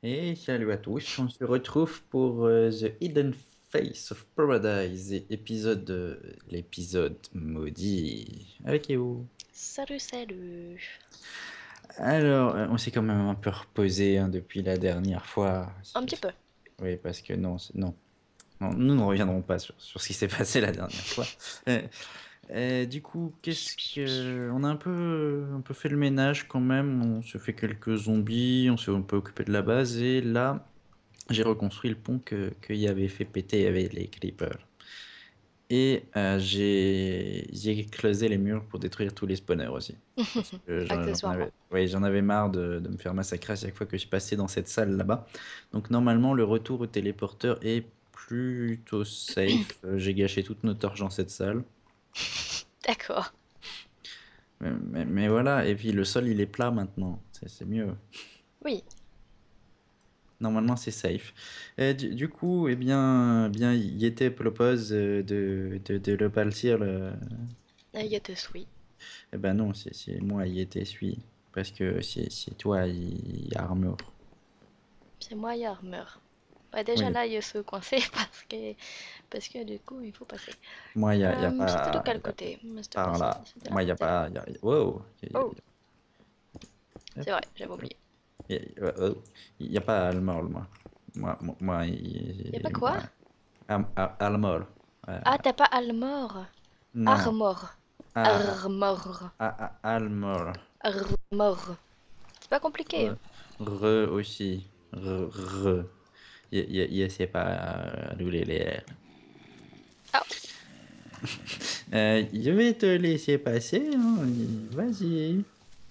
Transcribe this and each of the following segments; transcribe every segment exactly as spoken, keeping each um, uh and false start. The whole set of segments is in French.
Et salut à tous, on se retrouve pour euh, The Hidden Face of Paradise, et épisode, euh, l'épisode maudit, avec Eo. Salut, salut. Alors, euh, on s'est quand même un peu reposé hein, depuis la dernière fois. Un petit peu. Oui, parce que non, c'est- non, non, nous ne reviendrons pas sur, sur ce qui s'est passé la dernière fois. Euh, euh, du coup, qu'est-ce que... On a un peu, un peu fait le ménage quand même, on se fait quelques zombies, on s'est un peu occupé de la base, et là... J'ai reconstruit le pont que qu'il avait fait péter avec les creepers. Et euh, j'ai j'ai creusé les murs pour détruire tous les spawners aussi. Parce que j'en j'en Accessoirement. avais, ouais, j'en avais marre de, de me faire massacrer à chaque fois que je passais dans cette salle là-bas. Donc normalement, le retour au téléporteur est plutôt safe. Euh, J'ai gâché toute notre torche dans cette salle. D'accord. Mais, mais- mais voilà, et puis le sol il est plat maintenant. C'est c'est mieux. Oui. Normalement, c'est safe. Euh, du, du coup, eh bien, bien, Yete propose euh, de, de, de le partir. Le... Il y a te suis. Eh ben non, c'est c'est moi, Yete suis. Parce que c'est c'est toi, il y a armure. C'est moi, il y a armure. Ouais, déjà Oui, là, il se coincé parce que, parce que du coup, il faut passer. moi, il y a, y a Euh, c'était de pas. quel Y a- côté? C'était pas par ça. là. C'était là? Moi, il y a C'est là. pas. Y a- wow. Y a- Oh, y a- c'est vrai, j'avais oublié. y a- y a- oh. Y a pas Almol, moi. Moi, moi, moi, Y a pas y- quoi? moi. Am- Al- Almol. Euh, Ah, t'as pas Almor. non. Armor. Ah, Armor. ah, ah, Almol. Armor. C'est pas compliqué. Re, re aussi. Re, re. Je, je, je sais pas d'où les l'air. Ah, Euh, je vais te laisser passer, hein. Vas-y.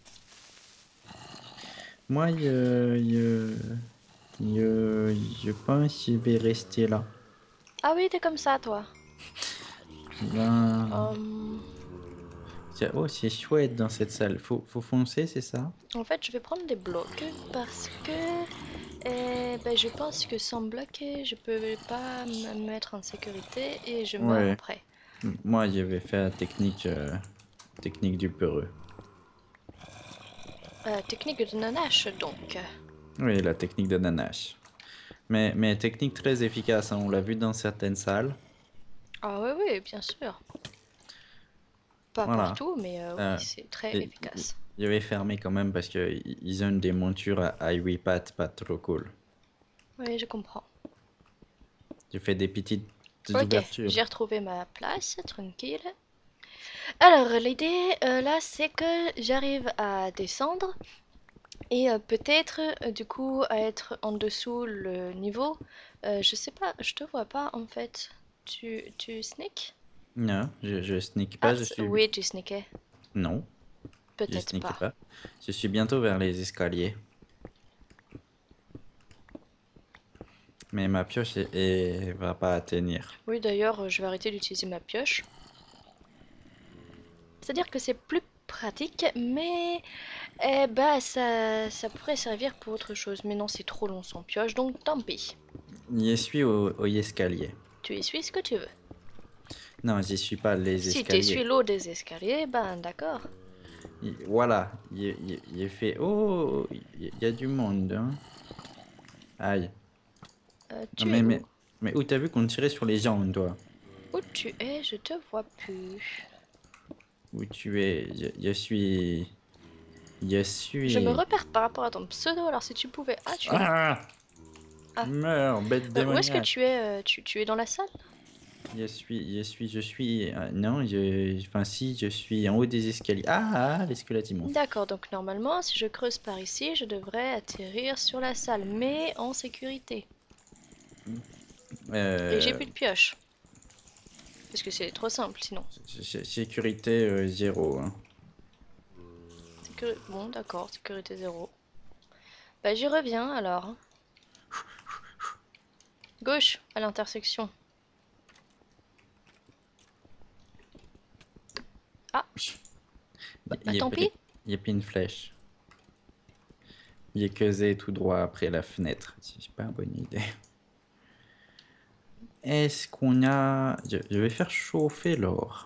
Moi, je, je, je, je pense que je vais rester là. ah oui, t'es comme ça, toi. Ben, Hum, c'est- oh, c'est chouette dans cette salle. Faut, faut foncer, c'est ça? En fait, je vais prendre des blocs parce que eh ben, je pense que sans bloc, je peux pas me mettre en sécurité et je meurs Ouais. après. M- Moi, je vais faire la technique, euh, technique du peureux. Euh, technique de nanache, donc. Oui, la technique de Nanache. Mais, mais technique très efficace, hein. On l'a vu dans certaines salles. Ah oui, oui, bien sûr. Pas Voilà. partout, mais euh, oui, Euh, c'est très et- et- efficace. il y avait fermé quand même parce qu'ils ont des montures à, à huit pattes pas trop cool. Oui, je comprends. Tu fais des petites Ok, ouvertures. j'ai retrouvé ma place, tranquille. Alors, l'idée euh, là, c'est que j'arrive à descendre et euh, peut-être euh, du coup à être en dessous le niveau. Euh, je sais pas, je te vois pas en fait. Tu, tu sneak? Non, je, je sneak Ah, pas, je c- suis... oui, tu sneakais. Non, je Peut-être sneak pas. pas. Je suis bientôt vers les escaliers. Mais ma pioche est, est- va pas tenir. Oui, d'ailleurs, euh, je vais arrêter d'utiliser ma pioche. C'est-à-dire que c'est plus pratique, mais eh bah ça, ça pourrait servir pour autre chose. Mais non, c'est trop long sans pioche, donc tant pis. Je suis au, au escalier. Tu essuies ce que tu veux. Non, j'y suis pas les Si tu essuies escaliers. l'eau des escaliers, ben d'accord. Y- Voilà, il fait... Oh, il y, a du monde, hein. Aïe. Euh, Non, tu mais, es mais, où? mais où t'as vu qu'on tirait sur les gens, toi? Où tu es? Je te vois plus. Où tu es? Je, je suis... Je Je me suis... repère par rapport à ton pseudo, alors si tu pouvais... Ah, tu es là. Ah! Ah. Meurs, bête Euh, où est-ce que démoniaque. tu es? euh, tu, tu es dans la salle? Je suis, je suis, je suis... euh, non, je... Enfin, si, je suis en haut des escaliers. Ah, ah, les squelettes immondes. D'accord, donc normalement, si je creuse par ici, je devrais atterrir sur la salle, mais en sécurité. Et j'ai Euh... plus de pioche. Parce que c'est trop simple sinon. sé- sé- Sécurité euh, zéro, hein. Sécuri- Bon, d'accord, sécurité zéro. Bah, j'y reviens alors. Gauche, à l'intersection. Ah, bah, Il bah, y a, tant il y a pis. il y a plus une flèche. Il est causé tout droit après la fenêtre. C'est pas une bonne idée. Est-ce qu'on a... Je, je vais faire chauffer l'or.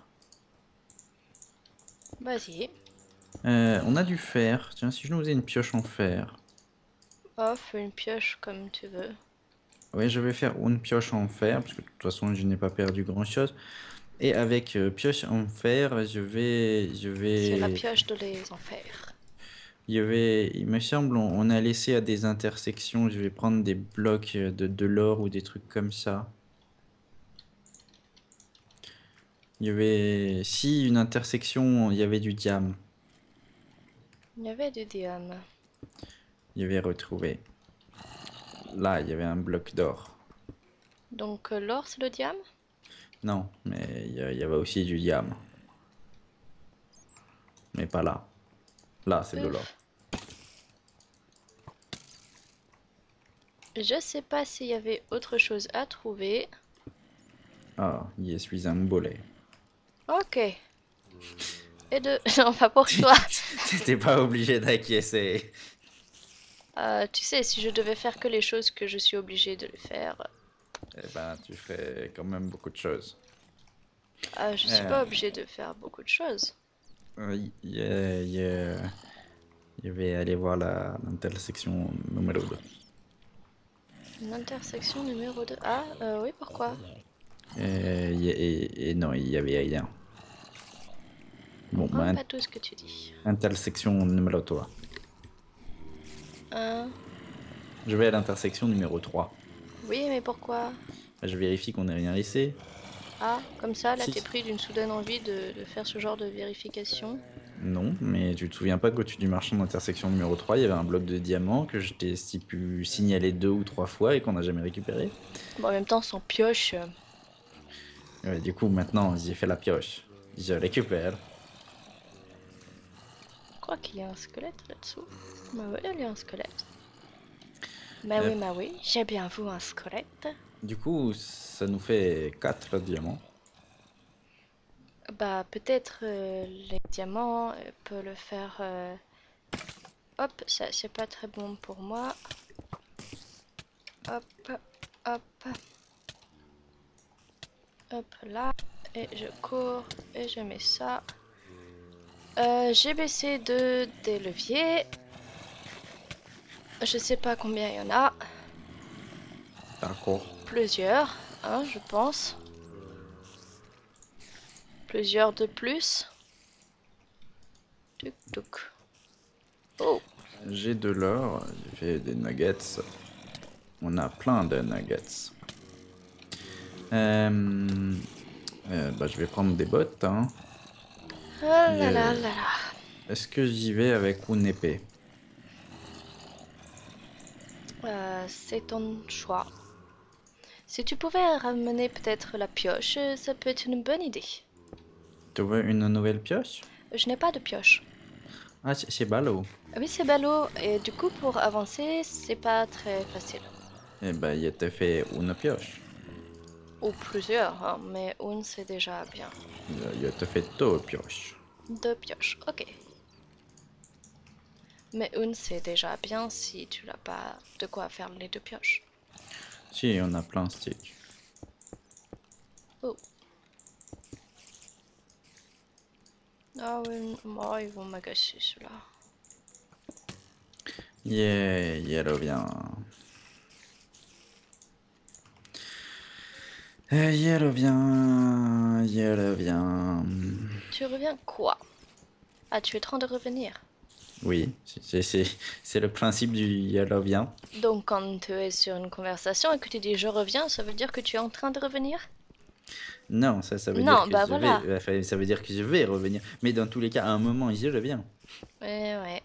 Vas-y. Euh, on a du fer. Tiens, si je nous faisais une pioche en fer. Oh, fais une pioche comme tu veux. Oui, je vais faire une pioche en fer, parce que de toute façon, je n'ai pas perdu grand-chose. Et avec euh, pioche en fer, je vais, je C'est la vais, pioche de les enfers. je vais, il me semble, on, on a laissé à des intersections, je vais prendre des blocs euh, de, de l'or ou des trucs comme ça. Il y avait, si une intersection, il y avait du diamant, Il y avait du diamant. il y avait retrouvé. Là, il y avait un bloc d'or. Donc euh, l'or, c'est le diamant? Non, mais il y, a- il y avait aussi du diamant, mais pas là. Là, c'est de l'or. Ouf. Je sais pas s'il y avait autre chose à trouver. Ah, je suis un boulet. Ok. Et de... Non, pas pour toi. T'étais pas obligé d'acquiescer. Euh, tu sais, si je devais faire que les choses que je suis obligée de le faire, Eh ben, tu fais quand même beaucoup de choses. euh, je suis Euh, pas obligée de faire beaucoup de choses. oui, je, je- je vais aller voir la- l'intersection numéro deux. Une intersection numéro deux. Ah, euh, oui, pourquoi? Et, et- et non, il y avait rien. Je Bon, comprends ben, pas tout ce que tu dis. intersection numéro trois. Hein? Je vais à l'intersection numéro trois. Oui, mais pourquoi? Je vérifie qu'on n'ait rien laissé. Ah, comme ça, là, Si. t'es pris d'une soudaine envie de, de faire ce genre de vérification. Non, mais tu te souviens pas qu'au-dessus du marchand d'intersection numéro trois, il y avait un bloc de diamants que je t'ai pu signaler deux ou trois fois et qu'on n'a jamais récupéré? Bon, en même temps, sans pioche. euh, Ouais, du coup, maintenant, j'ai fait la pioche. Je récupère. Je crois qu'il y a un squelette là-dessous. Bah oui, il y a un squelette. Bah Euh, oui, bah oui, j'ai bien vu un squelette. du coup, ça nous fait quatre diamants. Bah peut-être euh, les diamants euh, peut le faire. euh, Hop, ça c'est pas très bon pour moi. Hop, hop, hop là. Et je cours et je mets ça. Euh, j'ai baissé de des leviers. Je sais pas combien il y en a. D'accord. Plusieurs, hein, je pense. Plusieurs de plus. Tuc, tuc. Oh, J'ai de l'or, j'ai fait des nuggets. On a plein de nuggets. Euh, euh, bah, je vais prendre des bottes. Hein. ah Et, là là euh, là là. est-ce que j'y vais avec une épée? Euh, c'est ton choix. Si tu pouvais ramener peut-être la pioche, euh, ça peut être une bonne idée. Tu veux une nouvelle pioche? Je n'ai pas de pioche. Ah, c'est c'est ballot. Oui, c'est ballot, et du coup, pour avancer, c'est pas très facile. Eh ben, il te fait une pioche. Ou plusieurs, hein, mais une c'est déjà bien. Il il te fait deux pioches. Deux pioches, ok. Mais une c'est déjà bien si tu n'as pas de quoi faire les deux pioches. Si, on a plein de sticks. Oh. Ah oui, moi, ils vont m'agacer ceux-là. Yeah, il revient. Euh, Il revient. Il revient. Tu reviens quoi? Ah, tu es en train de revenir. Oui, c'est c'est- c'est le principe du il revient. Donc, quand tu es sur une conversation et que tu dis je reviens, ça veut dire que tu es en train de revenir? Non, ça, ça veut dire Non, que bah je vais. voilà. Enfin, ça veut dire que je vais revenir. Mais dans tous les cas, à un moment, il revient. Ouais, ouais.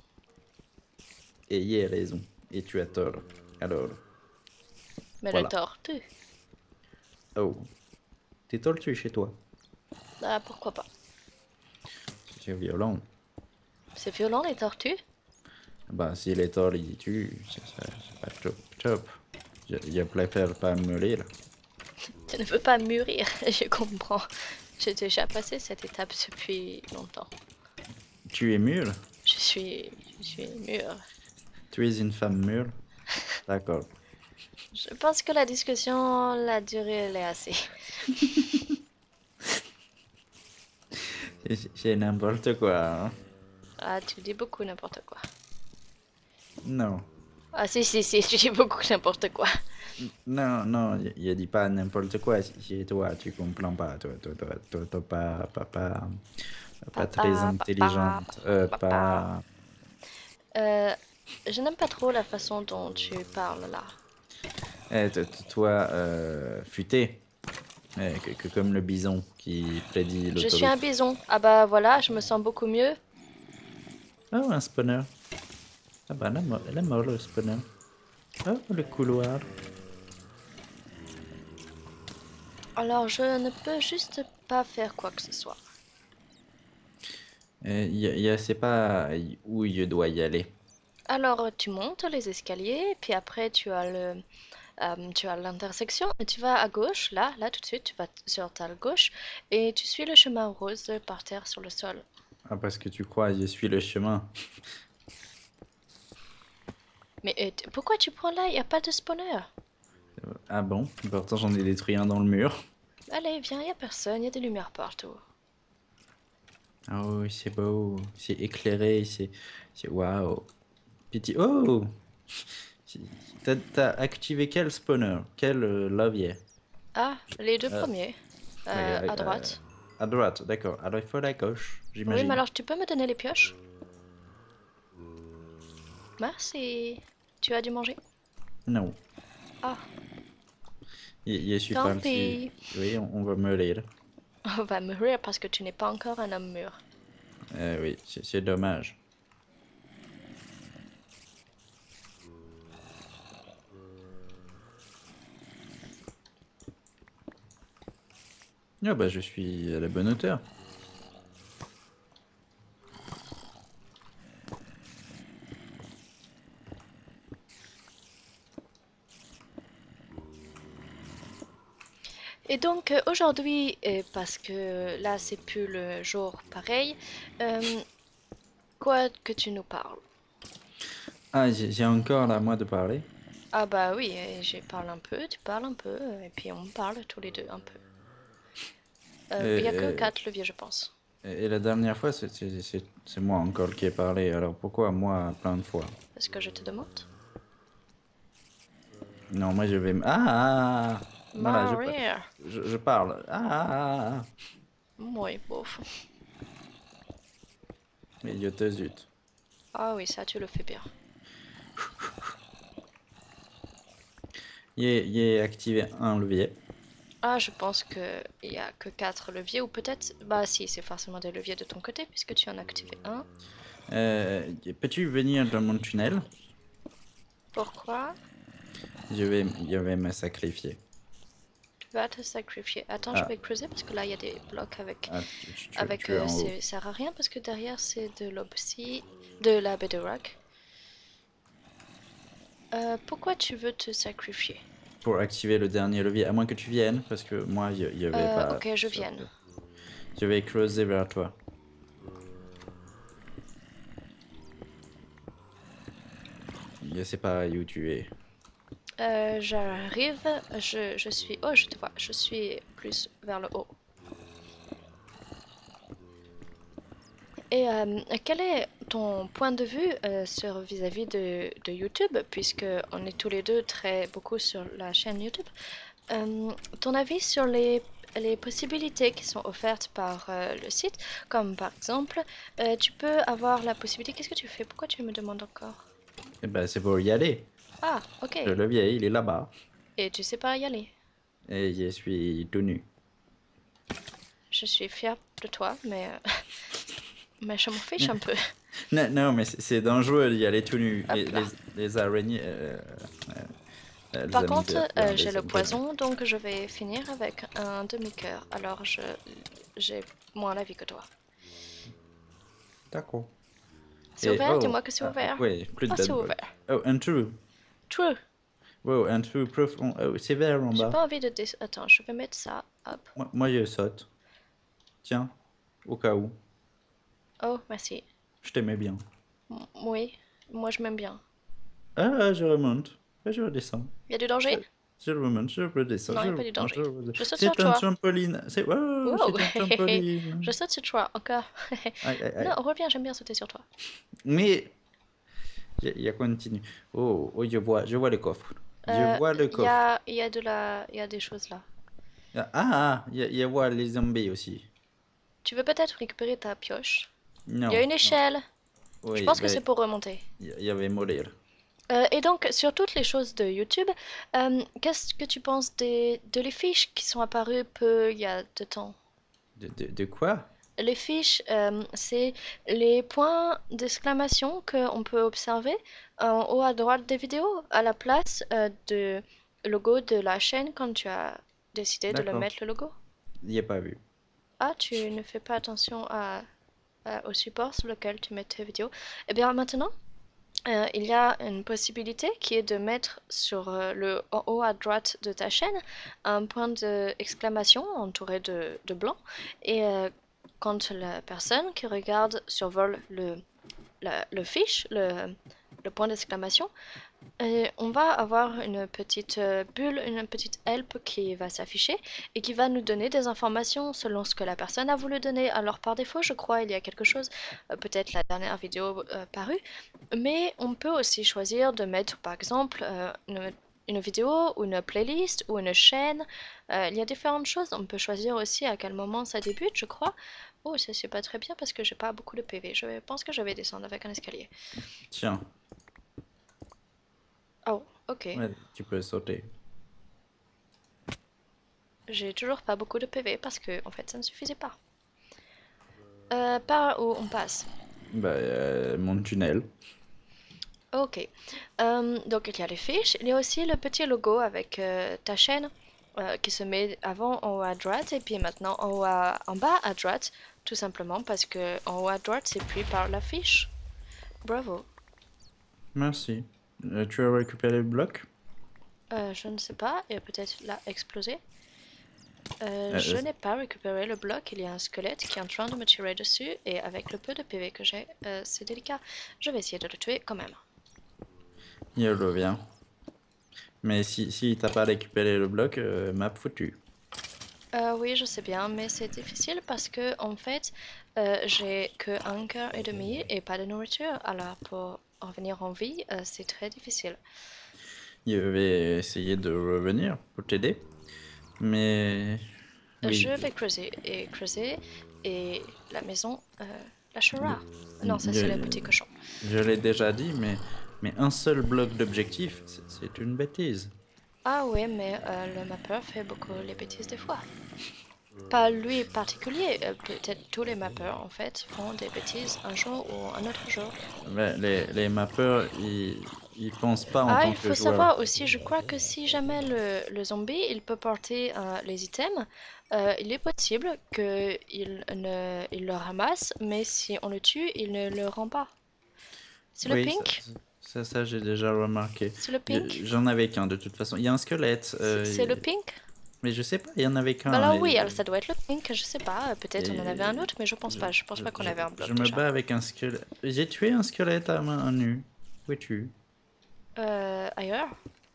Et il a raison. Et tu as tort. Alors, Mais la voilà. tortue, Oh. T'es tortue chez toi. ah, pourquoi pas? C'est violent. C'est violent les tortues? Bah, si les torts, ils tuent, c'est c'est- c'est pas top. top. Je, je préfère pas mourir. Tu ne veux pas mûrir, je comprends. J'ai déjà passé cette étape depuis longtemps. Tu es mûr? Je suis, je suis mûre. Tu es une femme mûre? D'accord. Je pense que la discussion, la durée, elle est assez. C'est c'est n'importe quoi. Hein. Ah, tu dis beaucoup n'importe quoi. Non. Ah si, si, si, tu dis beaucoup n'importe quoi. Non, non, il il a dit pas n'importe quoi. C'est toi, tu comprends pas. Toi, toi, toi, toi, toi, pas, pas, pas, pas très Papa, papa, intelligente. Euh, papa. pas. Euh, je n'aime pas trop la façon dont tu parles là. Eh, toi, toi, euh, futé. Eh, que, que comme le bison qui prédit Je suis un l'autoroute. bison. Ah bah voilà, je me sens beaucoup mieux. Oh, un spawner. Ah bah, elle est mo- elle est mort, le spawner. Oh, le couloir. Alors je ne peux juste pas faire quoi que ce soit. Euh, y a- y a- c'est pas où je dois y aller. Alors tu montes les escaliers, puis après tu as le, euh, tu as l'intersection et tu vas à gauche, là, là tout de suite, tu vas sur ta gauche et tu suis le chemin rose par terre sur le sol. Ah, parce que tu crois, je suis le chemin. Mais euh, t- pourquoi tu prends là? Il n'y a pas de spawner. Ah bon? Pourtant, j'en ai détruit un dans le mur. Allez, viens, il n'y a personne, il y a des lumières partout. Ah oui, c'est beau. C'est éclairé. C'est. C'est waouh. Piti. Oh! T'as t'as activé quel spawner? Quel euh, levier? Ah, les deux Euh, premiers, oui, euh, euh, à euh, droite. à droite, d'accord. Alors il faut la gauche, Oui, mais j'imagine. alors tu peux me donner les pioches? Merci. Tu as dû manger? Non, Ah, je, je suis tant parti. pis. Oui, on, on va mourir. On va mourir parce que tu n'es pas encore un homme mûr. Euh, oui, c'est c'est dommage. Ah bah je suis à la bonne hauteur. Et donc euh, aujourd'hui, euh, parce que là c'est plus le jour pareil, euh, quoi que tu nous parles? Ah, j'ai j'ai encore à moi de parler. Ah bah oui, euh, je parle un peu, tu parles un peu, euh, et puis on parle tous les deux un peu. Euh, Il y a que Et, quatre leviers, je pense. et- et la dernière fois, c'est c'est- c'est- c'est moi encore qui ai parlé. Alors pourquoi moi plein de fois? Est-ce que je te demande? Non, moi je vais... m- Ah, ah, ah. Voilà, je, pa- Maria. je, je parle. Ah, ah, ah, ah. Oui, bof. Mais je te zut. Ah oui, ça tu le fais bien. J'ai j'ai activé un levier. Ah, je pense que il y a que quatre leviers, ou peut-être... Bah si, c'est forcément des leviers de ton côté, puisque tu en as activé un. Euh, peux-tu venir dans mon tunnel? Pourquoi Je vais, je vais me sacrifier. tu vas te sacrifier? Attends, je Ah, vais creuser, parce que là, il y a des blocs avec... ah, tu, tu- tu- Avec... tu es euh, en haut. c'est- ça sert à rien, parce que derrière, c'est de l'obsi... De la bedrock. Euh, pourquoi tu veux te sacrifier? Pour activer le dernier levier, à moins que tu viennes, parce que moi, je, je vais Euh, pas ok, je viens. sortir. Je vais creuser vers toi. Je sais pas où tu es. Euh, j'arrive, je, je suis... Oh, je te vois, je suis plus vers le haut. Et euh, quel est ton point de vue euh, sur vis-à-vis de, de YouTube, puisque on est tous les deux très beaucoup sur la chaîne YouTube. Euh, ton avis sur les, les possibilités qui sont offertes par euh, le site, comme par exemple, euh, tu peux avoir la possibilité... Qu'est-ce que tu fais? Pourquoi tu me demandes encore? Eh ben, c'est pour y aller. Ah, ok. Le levier, il est là-bas. Et tu sais pas y aller. Et je suis tout nu. Je suis fière de toi, mais, euh, mais je m'en fiche un peu. Non, non, mais c'est c'est dangereux d'y aller tout nu. Les, Hop là. les, les araignées, euh, euh, elles Par aiment contre, bien euh, les j'ai le hommes tout nus. poison, donc je vais finir avec un demi-cœur. Alors, je j'ai moins la vie que toi. D'accord. C'est Et ouvert? oh, Dis-moi que c'est ah, ouvert. oui, plus de Ah, c'est bedbugs. ouvert. Oh, un trou. True. Wow, un trou profond. Oh, c'est vert en J'ai bas. pas envie de... Des... Attends, je vais mettre ça. Hop. Moi, moi, je saute. Tiens, au cas où. Oh, merci. Je t'aimais bien. M- oui, moi je m'aime bien. Ah, je remonte. Ah, je redescends. Il y a du Je, danger? je remonte, je redescends, Non, il je n'y a pas du remonte, je danger. redescends. Je saute sur C'est un toi. trampoline. C'est oh, Wow. c'est un Je trampoline. saute sur toi, encore. Aïe, aïe, Non, aïe. reviens, j'aime bien sauter sur toi. Mais Il y, a il y a continue. Oh, oh, je vois, je vois le coffre. Je Euh, vois le Il y coffre. a, il y a de la, il y a des choses là. Ah, ah, il y, a- il y a voir les zombies aussi. Tu veux peut-être récupérer ta pioche? Il y a Non, une non. échelle. Je Oui, pense que c'est ben, pour remonter. il y, il y avait mourir. Euh, et donc, sur toutes les choses de YouTube, euh, qu'est-ce que tu penses des, de les fiches qui sont apparues peu il y a de temps? De, de, de quoi? Les fiches, euh, c'est les points d'exclamation qu'on peut observer en haut à droite des vidéos, à la place euh, de logo de la chaîne quand tu as décidé de le D'accord. mettre le logo. Il n'y a pas vu. Ah, tu ne fais pas attention à, à- au support sur lequel tu mets tes vidéos. Eh bien, maintenant, Euh, il y a une possibilité qui est de mettre sur euh, le en haut à droite de ta chaîne un point d'exclamation entouré de, de blanc. Et euh, quand la personne qui regarde survole le, la- le fiche, le, le point d'exclamation, euh, on va avoir une petite euh, bulle, une petite help qui va s'afficher et qui va nous donner des informations selon ce que la personne a voulu donner. Alors par défaut, je crois, il y a quelque chose, euh, peut-être la dernière vidéo euh, parue, mais on peut aussi choisir de mettre par exemple euh, une, une vidéo ou une playlist ou une chaîne. Euh, il y a différentes choses. On peut choisir aussi à quel moment ça débute, je crois. Oh, ça c'est pas très bien parce que j'ai pas beaucoup de P V. Je pense que je vais descendre avec un escalier. Tiens, Oh, ok. ouais, tu peux sauter. J'ai toujours pas beaucoup de P V parce que en fait ça ne suffisait pas. Euh, par où on passe? Bah, euh, mon tunnel. Ok. Euh, donc il y a les fiches, il y a aussi le petit logo avec euh, ta chaîne euh, qui se met avant en haut à droite et puis maintenant en, haut à- en bas à droite, tout simplement parce que en haut à droite c'est pris par la fiche. Bravo. Merci. Euh, tu as récupéré le bloc? Euh, je ne sais pas, et peut-être l'a explosé. Euh, Euh, je n'ai pas récupéré le bloc, il y a un squelette qui est en train de me tirer dessus et avec le peu de P V que j'ai, euh, c'est délicat. Je vais essayer de le tuer quand même. il revient. Mais si, si t'as pas récupéré le bloc, euh, map foutu. Euh, oui, je sais bien, mais c'est difficile parce que en fait, euh, j'ai que un cœur et demi et pas de nourriture. Alors pour revenir en vie, euh, c'est très difficile. Je vais essayer de revenir pour t'aider. Mais Je oui, vais creuser et creuser et la maison euh, lâchera. Non, ça c'est le je, petit cochon. je l'ai déjà dit, mais, mais un seul bloc d'objectif, c'est c'est une bêtise. Ah oui, mais euh, le mappeur fait beaucoup les bêtises des fois. Pas lui en particulier, euh, peut-être tous les mappeurs en fait font des bêtises un jour ou un autre jour. Mais les, les mappeurs, ils, ils pensent pas en Ah, tant il que faut joueur. savoir aussi, je crois que si jamais le, le zombie il peut porter euh, les items, euh, il est possible qu'il ne, il le ramasse, mais si on le tue, il ne le rend pas. C'est le Oui, ça, pink? ça, ça, j'ai déjà remarqué. C'est le Je- pink? J'en avais qu'un de toute façon. Il y a un squelette, C'est c'est euh, le pink? mais je sais pas, il y en avait Bah qu'un. là Et, oui, alors ça doit être le pink, je sais pas, euh, peut-être on en avait un et autre, mais je pense je, pas, je pense je, pas qu'on je, avait un je bloc me déjà. bats avec un squelette. J'ai tué un squelette à main nue. Où es-tu? Euh, ailleurs?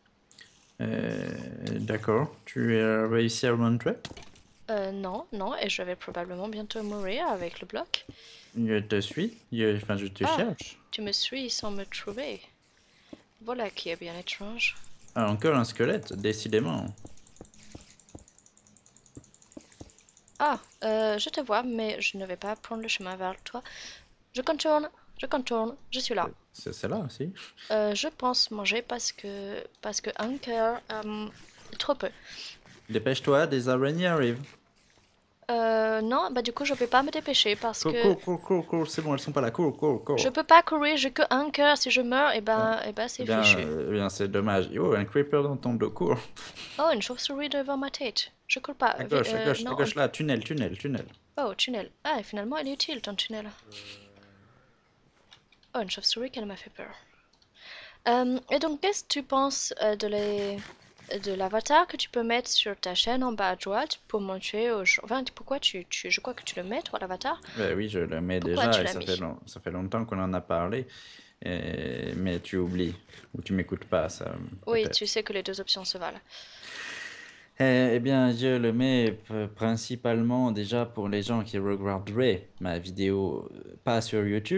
Euh, d'accord. Tu as réussi à rentrer? Euh, non, non, et je vais probablement bientôt mourir avec le bloc. Je te suis. Je- enfin, je te Ah, cherche. tu me suis sans me trouver. Voilà qui est bien étrange. Ah, encore un squelette, décidément. Ah, euh, je te vois, mais je ne vais pas prendre le chemin vers toi. Je contourne, je contourne, je suis là. C'est c'est là aussi. Euh, je pense manger parce que parce que un cœur, euh, trop peu. Dépêche-toi, des araignées arrivent. Euh, non, bah du coup je peux pas me dépêcher parce Cours, que cours, cours, cours, cours, c'est bon, elles sont pas là. Cours, cours, je cours. peux pas courir, j'ai que un cœur. Si je meurs, et Hein. ben, et ben Eh c'est bien, fichu. euh, eh bien c'est dommage. Oh, un creeper dans ton dos, cours. Oh, une chauve-souris devant ma tête. Je cours pas. À Vi- gauche, à euh, gauche, à non, on- gauche là, tunnel, tunnel, tunnel. Oh, tunnel. Ah, et finalement, il est utile ton tunnel. Oh, une chauve-souris qu'elle m'a fait peur. Euh, et donc, qu'est-ce que tu penses euh, de les... de l'avatar que tu peux mettre sur ta chaîne en bas à droite pour montrer aux gens... Enfin, pourquoi tu, tu... Je crois que tu le mets, toi, l'avatar. Ben oui, je le mets Pourquoi déjà tu et l'as ça fait, mis? long- ça fait longtemps qu'on en a parlé. Et- Mais tu oublies. Ou tu m'écoutes pas, ça, Oui, tu peut-être. sais que les deux options se valent. Eh, eh bien, je le mets p- principalement déjà pour les gens qui regarderaient ma vidéo, euh, pas sur YouTube.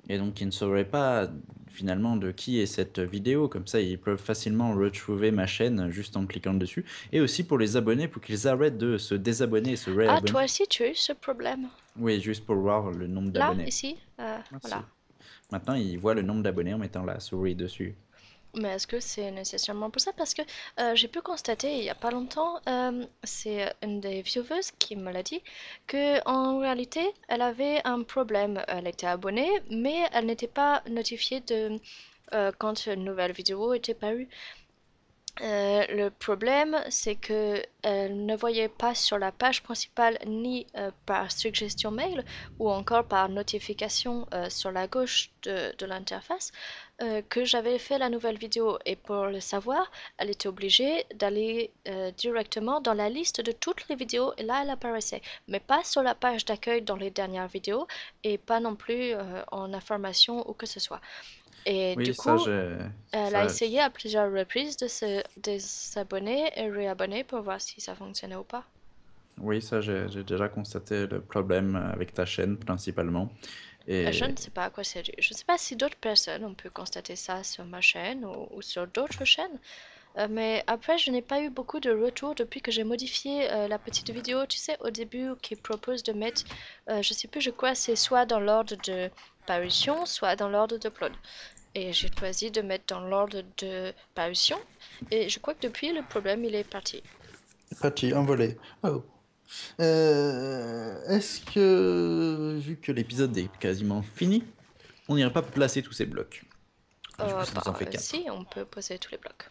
Et donc, ils ne sauraient pas finalement de qui est cette vidéo. Comme ça, ils peuvent facilement retrouver ma chaîne juste en cliquant dessus. Et aussi pour les abonnés, pour qu'ils arrêtent de se désabonner et se Ah, réabonner. toi aussi, tu as eu ce problème. Oui, juste pour voir le nombre Là, d'abonnés. ici, euh, voilà. Merci. Maintenant, ils voient le nombre d'abonnés en mettant la souris dessus. Mais est-ce que c'est nécessairement pour ça? Parce que euh, j'ai pu constater il y a pas longtemps, euh, c'est une des viewers qui me l'a dit, que en réalité, elle avait un problème. Elle était abonnée, mais elle n'était pas notifiée de euh, quand une nouvelle vidéo était parue. Euh, le problème, c'est que elle ne voyait pas sur la page principale ni euh, par suggestion mail ou encore par notification euh, sur la gauche de, de l'interface euh, que j'avais fait la nouvelle vidéo. Et pour le savoir, elle était obligée d'aller euh, directement dans la liste de toutes les vidéos et là, elle apparaissait. Mais pas sur la page d'accueil dans les dernières vidéos et pas non plus euh, en information ou que ce soit. Et du Oui, ça, coup, j'ai... elle a Ça... essayé à plusieurs reprises de se désabonner et réabonner pour voir si ça fonctionnait ou pas. Oui, ça, j'ai j'ai déjà constaté le problème avec ta chaîne, principalement. Euh, Je Et ne sais pas à quoi c'est dû. Je ne sais pas si d'autres personnes ont pu constater ça sur ma chaîne ou, ou sur d'autres chaînes. Euh, mais après, je n'ai pas eu beaucoup de retours depuis que j'ai modifié euh, la petite vidéo, tu sais, au début, qui propose de mettre, euh, je sais plus, je crois, c'est soit dans l'ordre de parution, soit dans l'ordre d'upload. Et j'ai choisi de mettre dans l'ordre de parution. Et je crois que depuis, le problème, il est parti. Patchy, envolé. Oh. Euh, est-ce que, vu que l'épisode est quasiment fini, on n'irait pas placer tous ces blocs? Du coup, Euh, ça nous en bah, fait quatre. si, on peut poser tous les blocs.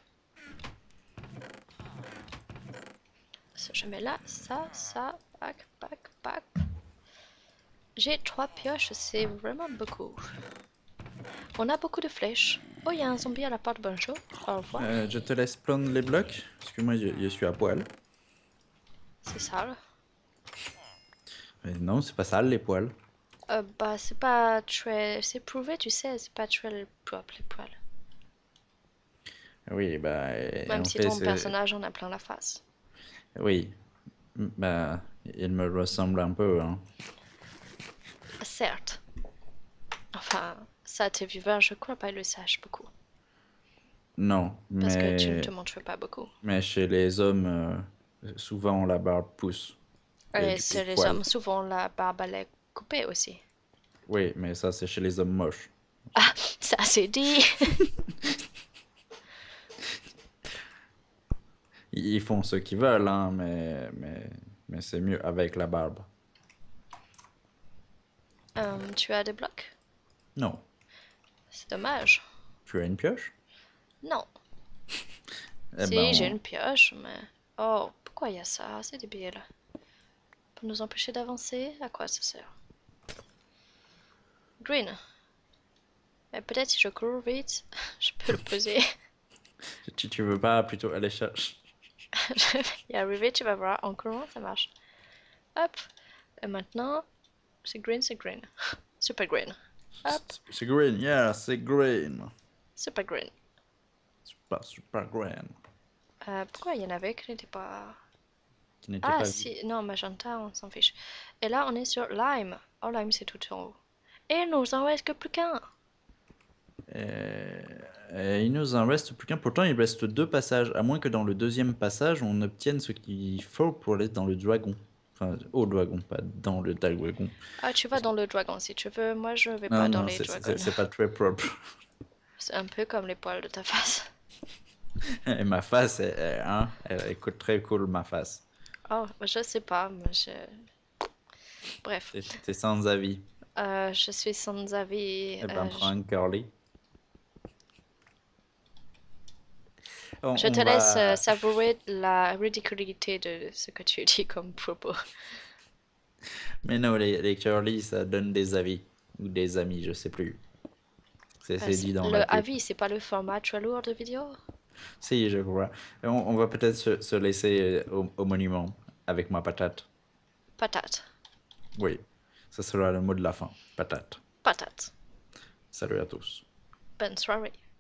Ça, je mets là, ça, ça, pack, pack, pack. J'ai trois pioches, c'est vraiment beaucoup. On a beaucoup de flèches. Oh, il y a un zombie à la porte, bonjour. Au revoir. Euh, je te laisse prendre les blocs, parce que moi, je, je suis à poil. C'est sale. Mais non, c'est pas sale, les poils. Euh, bah, c'est pas très... C'est prouvé, tu sais, c'est pas très propre, les poils. Oui, bah, euh, Même en si fait, ton c'est... personnage en a plein la face. Oui, bah, il me ressemble un peu, hein. Certes. Enfin, ça, tes viewers, je crois pas, ils le sachent beaucoup. Non, Parce que tu ne te mais, montres pas beaucoup. mais chez les hommes, euh, souvent la barbe pousse. Et Et du coup, c'est les poil. hommes, souvent la barbe elle est coupée aussi. Oui, mais ça, c'est chez les hommes moches. Ah, ça c'est dit. Ils ils font ce qu'ils veulent, hein, mais, mais, mais c'est mieux avec la barbe. Euh, tu as des blocs? Non. C'est dommage. Tu as une pioche? Non. Eh ben, Si, j'ai on- une pioche, mais... Oh, pourquoi il y a ça? C'est débile. Pour nous empêcher d'avancer? À quoi ça sert? Green. Mais peut-être si je cours vite, je peux le poser. tu, tu veux pas plutôt aller chercher... Je vais y arriver, tu vas voir. En courant, ça marche. Hop. Et maintenant, c'est green, c'est green. Super green. Hop. C'est green, yeah, c'est green. Super green. Super, super green. Euh, pourquoi il y en avait qui n'étaient pas... Qui n'était Ah pas vu. si, non, magenta, on s'en fiche. Et là, on est sur lime. Oh, lime, c'est tout en haut. Et il nous en reste que plus qu'un. Euh, euh, il nous en reste plus qu'un. Pourtant, il reste deux passages. À moins que dans le deuxième passage, on obtienne ce qu'il faut pour aller dans le dragon. Enfin, au dragon, pas dans le dragon. Ah, tu vas dans le dragon si tu veux. Moi, je vais Non, pas dans non, les c'est dragons. c'est- c'est pas très propre. C'est un peu comme les poils de ta face. Et ma face, elle, elle, hein, elle écoute très cool, ma face. Oh, je sais pas, mais je... Bref. T'es t'es sans avis. Euh, je suis sans avis. Eh ben, euh, prends je... un curly. On, je te on laisse euh, va... savourer la ridiculité de ce que tu dis comme propos. Mais non, les, les curly, ça donne des avis. Ou des amis, je sais plus. C'est Euh, c'est c'est- dit dans la le pub. avis, c'est pas le format très lourd de vidéo? Si, je crois. On, on va peut-être se, se laisser euh, au, au monument avec ma patate. Patate. Oui, ce sera le mot de la fin. Patate. Patate. Salut à tous. Bonne soirée.